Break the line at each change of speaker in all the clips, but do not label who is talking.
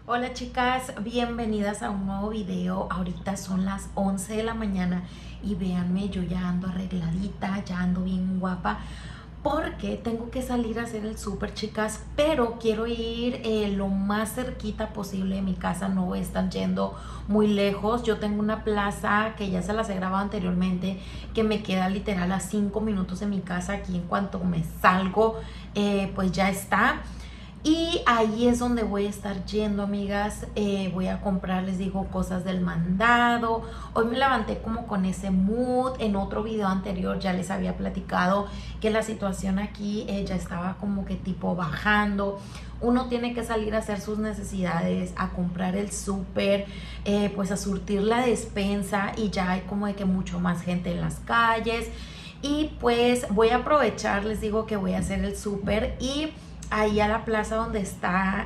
Hola chicas, bienvenidas a un nuevo video. Ahorita son las 11 de la mañana y véanme, yo ya ando arregladita, ya ando bien guapa porque tengo que salir a hacer el súper, chicas, pero quiero ir lo más cerquita posible de mi casa. No voy a estar yendo muy lejos. Yo tengo una plaza que ya se las he grabado anteriormente, que me queda literal a 5 minutos de mi casa. Aquí en cuanto me salgo, pues ya está. Y ahí es donde voy a estar yendo, amigas. Voy a comprar, les digo, cosas del mandado. Hoy me levanté como con ese mood. En otro video anterior ya les había platicado que la situación aquí ya estaba como que tipo bajando. Uno tiene que salir a hacer sus necesidades, a comprar el súper, pues a surtir la despensa, y ya hay como de que mucho más gente en las calles. Y pues voy a aprovechar, les digo que voy a hacer el súper, y ahí a la plaza donde está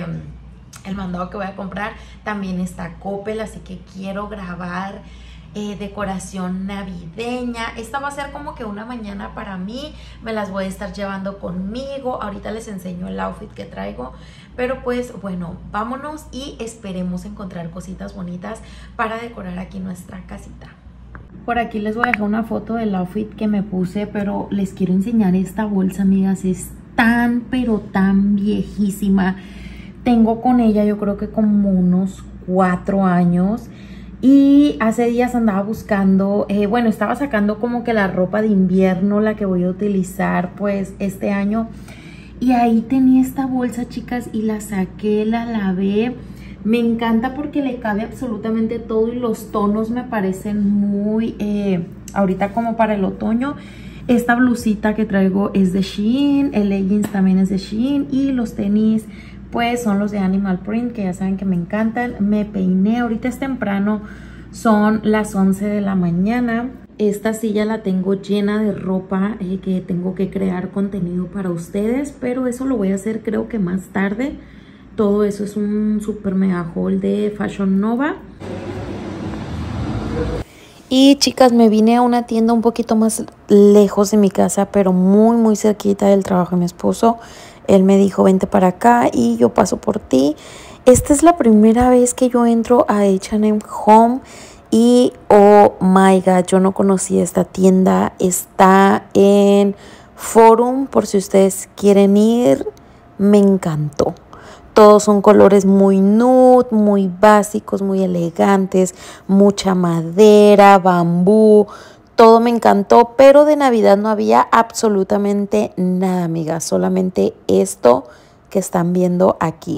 el mandado que voy a comprar, también está Coppel, así que quiero grabar decoración navideña. Esta va a ser como que una mañana para mí, me las voy a estar llevando conmigo. Ahorita les enseño el outfit que traigo, pero pues bueno, vámonos y esperemos encontrar cositas bonitas para decorar aquí nuestra casita. Por aquí les voy a dejar una foto del outfit que me puse, pero les quiero enseñar esta bolsa, amigas. Es tan pero tan viejísima. Tengo con ella yo creo que como unos 4 años, y hace días andaba buscando, bueno, estaba sacando como que la ropa de invierno, la que voy a utilizar pues este año, y ahí tenía esta bolsa, chicas, y la saqué, la lavé. Me encanta porque le cabe absolutamente todo y los tonos me parecen muy, ahorita como para el otoño. Esta blusita que traigo es de Shein, el leggings también es de Shein, y los tenis pues son los de Animal Print, que ya saben que me encantan. Me peiné, ahorita es temprano, son las 11 de la mañana. Esta silla la tengo llena de ropa que tengo que crear contenido para ustedes, pero eso lo voy a hacer creo que más tarde. Todo eso es un super mega haul de Fashion Nova. Y chicas, me vine a una tienda un poquito más lejos de mi casa, pero muy cerquita del trabajo de mi esposo. Él me dijo, vente para acá y yo paso por ti. Esta es la primera vez que yo entro a H&M Home y oh my god, yo no conocía esta tienda. Está en Forum, por si ustedes quieren ir. Me encantó. Todos son colores muy nude, muy básicos, muy elegantes, mucha madera, bambú, todo me encantó, pero de Navidad no había absolutamente nada, amigas, solamente esto que están viendo aquí.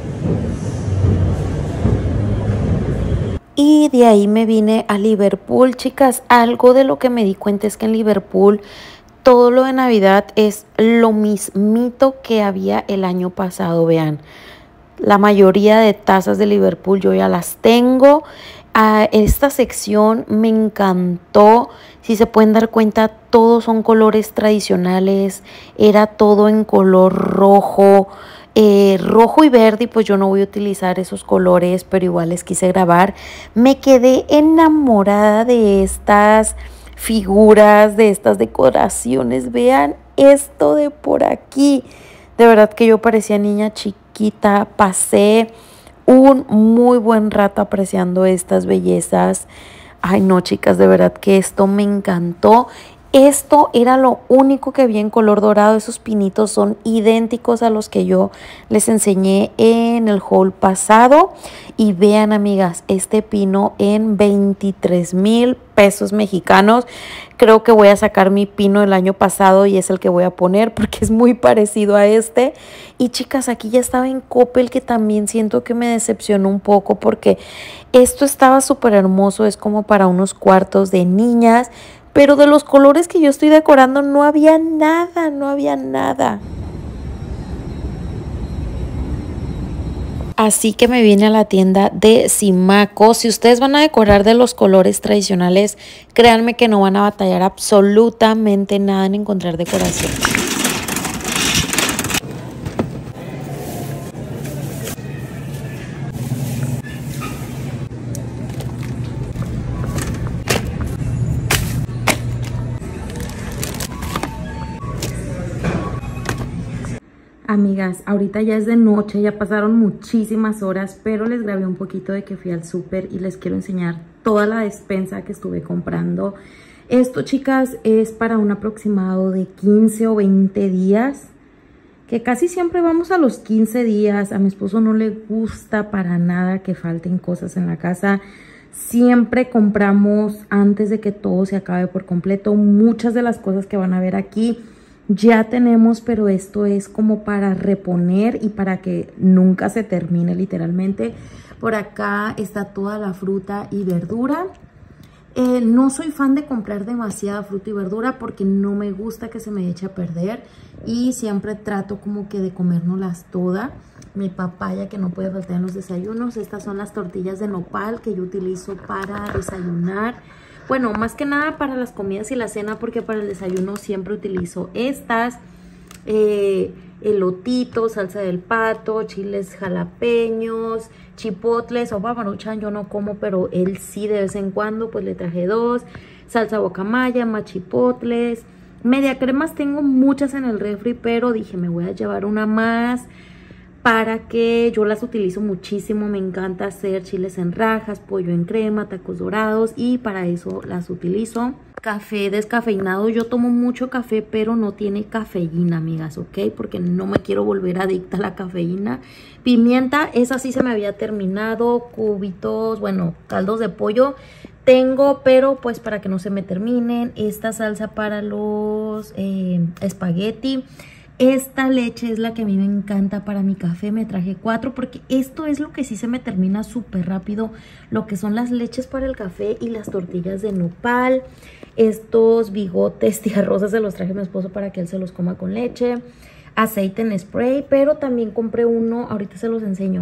Y de ahí me vine a Liverpool, chicas. Algo de lo que me di cuenta es que en Liverpool todo lo de Navidad es lo mismito que había el año pasado. Vean, la mayoría de tazas de Liverpool yo ya las tengo. Esta sección me encantó. Si se pueden dar cuenta, todos son colores tradicionales. Era todo en color rojo. Rojo y verde, y pues yo no voy a utilizar esos colores, pero igual les quise grabar. Me quedé enamorada de estas figuras, de estas decoraciones. Vean esto de por aquí. De verdad que yo parecía niña chiquita. Pasé un muy buen rato apreciando estas bellezas. Ay no, chicas, de verdad que esto me encantó. Esto era lo único que vi en color dorado. Esos pinitos son idénticos a los que yo les enseñé en el haul pasado. Y vean, amigas, este pino en 23,000 pesos mexicanos. Creo que voy a sacar mi pino del año pasado y es el que voy a poner porque es muy parecido a este. Y chicas, aquí ya estaba en Coppel, que también siento que me decepcionó un poco porque esto estaba súper hermoso. Es como para unos cuartos de niñas, pero de los colores que yo estoy decorando no había nada, no había nada. Así que me vine a la tienda de Simaco. Si ustedes van a decorar de los colores tradicionales, créanme que no van a batallar absolutamente nada en encontrar decoración. Amigas, ahorita ya es de noche, ya pasaron muchísimas horas, pero les grabé un poquito de que fui al súper y les quiero enseñar toda la despensa que estuve comprando. Esto, chicas, es para un aproximado de 15 o 20 días, que casi siempre vamos a los 15 días. A mi esposo no le gusta para nada que falten cosas en la casa. Siempre compramos antes de que todo se acabe por completo. Muchas de las cosas que van a ver aquí ya tenemos, pero esto es como para reponer y para que nunca se termine literalmente. Por acá está toda la fruta y verdura. No soy fan de comprar demasiada fruta y verdura porque no me gusta que se me eche a perder. Y siempre trato como que de comérnoslas todas. Mi papaya que no puede faltar en los desayunos. Estas son las tortillas de nopal que yo utilizo para desayunar. Bueno, más que nada para las comidas y la cena, porque para el desayuno siempre utilizo estas. Elotitos, salsa del pato, chiles jalapeños, chipotles o Maruchan. Yo no como, pero él sí de vez en cuando, pues le traje 2. Salsa guacamaya, más chipotles. Media cremas tengo muchas en el refri, pero dije me voy a llevar una más para que yo las utilizo muchísimo. Me encanta hacer chiles en rajas, pollo en crema, tacos dorados y para eso las utilizo. Café descafeinado, yo tomo mucho café, pero no tiene cafeína, amigas, ¿ok? Porque no me quiero volver adicta a la cafeína. Pimienta, esa sí se me había terminado. Cubitos, bueno, caldos de pollo tengo, pero pues para que no se me terminen. Esta salsa para los espagueti. Esta leche es la que a mí me encanta para mi café, me traje 4 porque esto es lo que sí se me termina súper rápido, lo que son las leches para el café y las tortillas de nopal. Estos bigotes tía Rosa se los traje a mi esposo para que él se los coma con leche. Aceite en spray, pero también compré uno, ahorita se los enseño,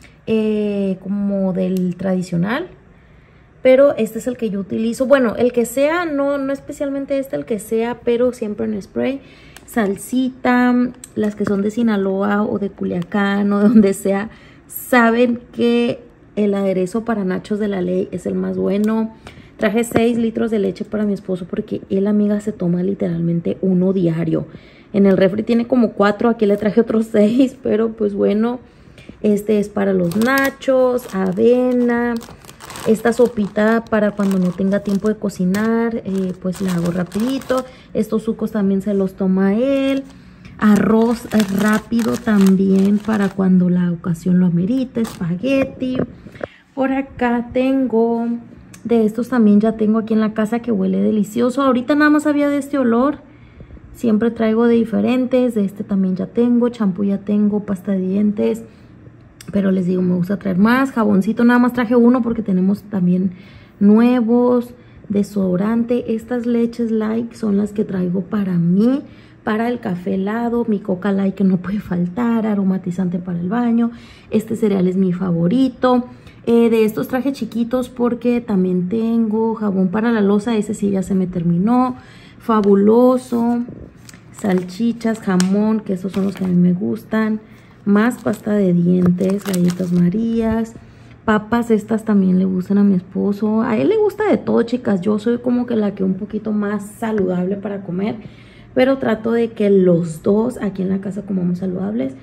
como del tradicional. Pero este es el que yo utilizo, bueno, el que sea, no especialmente este, el que sea, pero siempre en spray. Salsita, las que son de Sinaloa o de Culiacán o de donde sea, saben que el aderezo para nachos de la ley es el más bueno. Traje 6 litros de leche para mi esposo porque él, amiga, se toma literalmente uno diario. En el refri tiene como 4, aquí le traje otros 6, pero pues bueno, este es para los nachos, avena. Esta sopita para cuando no tenga tiempo de cocinar, pues la hago rapidito. Estos sucos también se los toma él. Arroz rápido también para cuando la ocasión lo amerite. Espagueti. Por acá tengo, de estos también ya tengo aquí en la casa que huele delicioso. Ahorita nada más había de este olor. Siempre traigo de diferentes. De este también ya tengo. Champú ya tengo. Pasta de dientes. Pero les digo, me gusta traer más. Jaboncito nada más traje 1 porque tenemos también nuevos. Desodorante. Estas leches light son las que traigo para mí. Para el café helado. Mi Coca Light que no puede faltar. Aromatizante para el baño. Este cereal es mi favorito. De estos traje chiquitos porque también tengo jabón para la loza. Ese sí ya se me terminó. Fabuloso. Salchichas, jamón, que estos son los que a mí me gustan. Más pasta de dientes, galletas Marías, papas, estas también le gustan a mi esposo. A él le gusta de todo, chicas. Yo soy como que la que un poquito más saludable para comer, pero trato de que los dos aquí en la casa comamos saludables.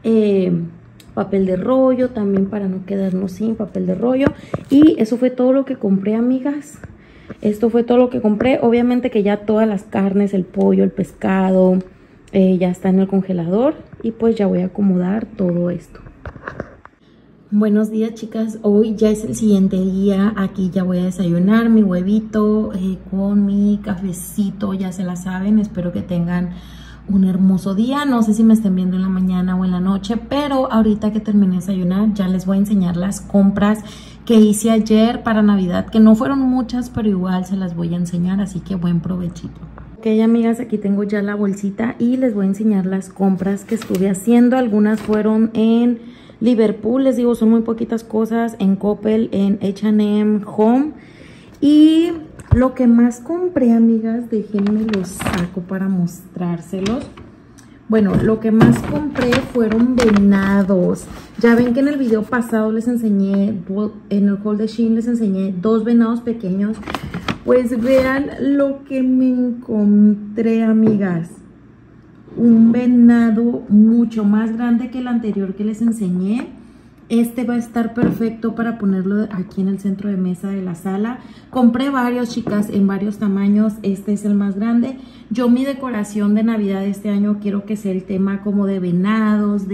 Papel de rollo también para no quedarnos sin papel de rollo. Y eso fue todo lo que compré, amigas. Esto fue todo lo que compré. Obviamente que ya todas las carnes, el pollo, el pescado, ya está en el congelador. Y pues ya voy a acomodar todo esto. Buenos días, chicas. Hoy ya es el siguiente día. Aquí ya voy a desayunar mi huevito con mi cafecito. Ya se la saben. Espero que tengan un hermoso día. No sé si me estén viendo en la mañana o en la noche, pero ahorita que terminé de desayunar ya les voy a enseñar las compras que hice ayer para Navidad, que no fueron muchas, pero igual se las voy a enseñar, así que buen provechito. Ok, amigas, aquí tengo ya la bolsita y les voy a enseñar las compras que estuve haciendo. Algunas fueron en Liverpool, les digo, son muy poquitas cosas, en Coppel, en H&M Home. Y lo que más compré, amigas, déjenme los saco para mostrárselos. Bueno, lo que más compré fueron venados. Ya ven que en el video pasado les enseñé, en el haul de Shein les enseñé 2 venados pequeños. Pues vean lo que me encontré, amigas. un venado mucho más grande que el anterior que les enseñé. Este va a estar perfecto para ponerlo aquí en el centro de mesa de la sala. Compré varios, chicas, en varios tamaños. Este es el más grande. Yo mi decoración de Navidad de este año quiero que sea el tema como de venados,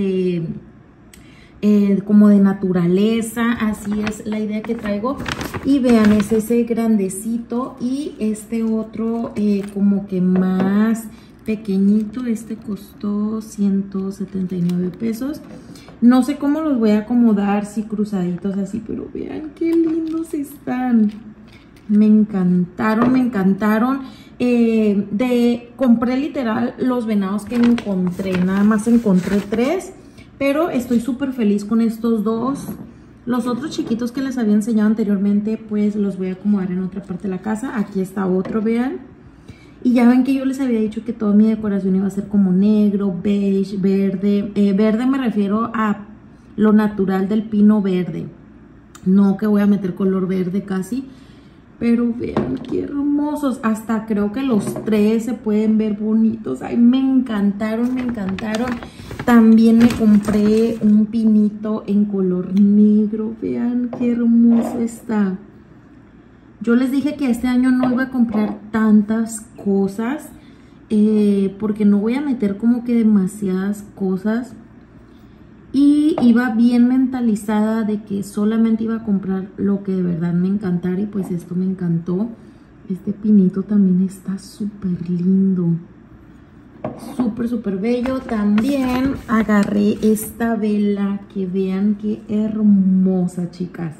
como de naturaleza. Así es la idea que traigo. Y vean, es ese grandecito y este otro como que más pequeñito. Este costó 179 pesos. No sé cómo los voy a acomodar, si cruzaditos así, pero vean qué lindos están. Me encantaron, me encantaron. Compré literal los venados que encontré. Nada más encontré 3, pero estoy súper feliz con estos 2. Los otros chiquitos que les había enseñado anteriormente, pues los voy a acomodar en otra parte de la casa. Aquí está otro, vean. Y ya ven que yo les había dicho que toda mi decoración iba a ser como negro, beige, verde. Verde me refiero a lo natural del pino verde. No que voy a meter color verde casi. Pero vean qué hermosos. Hasta creo que los 3 se pueden ver bonitos. Ay, me encantaron, me encantaron. También me compré un pinito en color negro. Vean qué hermoso está. Yo les dije que este año no iba a comprar tantas cosas porque no voy a meter como que demasiadas cosas. Y iba bien mentalizada de que solamente iba a comprar lo que de verdad me encantara. Y pues esto me encantó. Este pinito también está súper lindo. Súper, súper bello. También agarré esta vela que vean qué hermosa, chicas.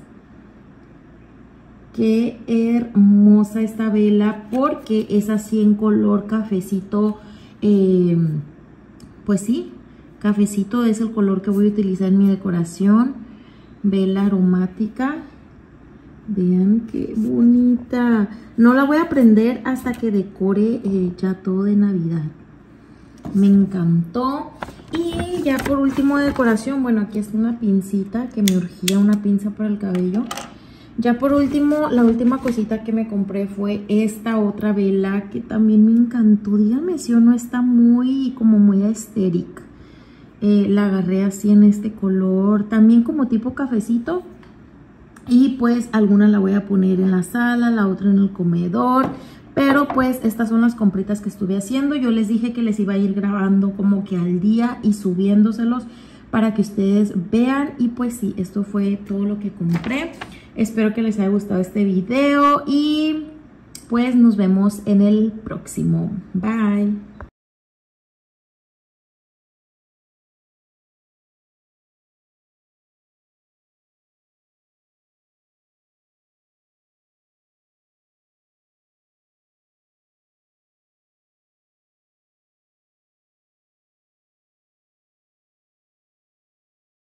Qué hermosa esta vela porque es así en color cafecito. Pues sí, cafecito es el color que voy a utilizar en mi decoración. Vela aromática. Vean qué bonita. No la voy a prender hasta que decore ya todo de Navidad. Me encantó. Y ya por último de decoración, bueno, aquí está una pincita que me urgía, una pinza para el cabello. Ya por último, la última cosita que me compré fue esta otra vela que también me encantó. Díganme si o no, está como muy aesthetic. La agarré así en este color, también como tipo cafecito. Y pues alguna la voy a poner en la sala, la otra en el comedor. Pero pues estas son las compritas que estuve haciendo. Yo les dije que les iba a ir grabando como que al día y subiéndoselos para que ustedes vean. Y pues sí, esto fue todo lo que compré. Espero que les haya gustado este video y pues nos vemos en el próximo. Bye.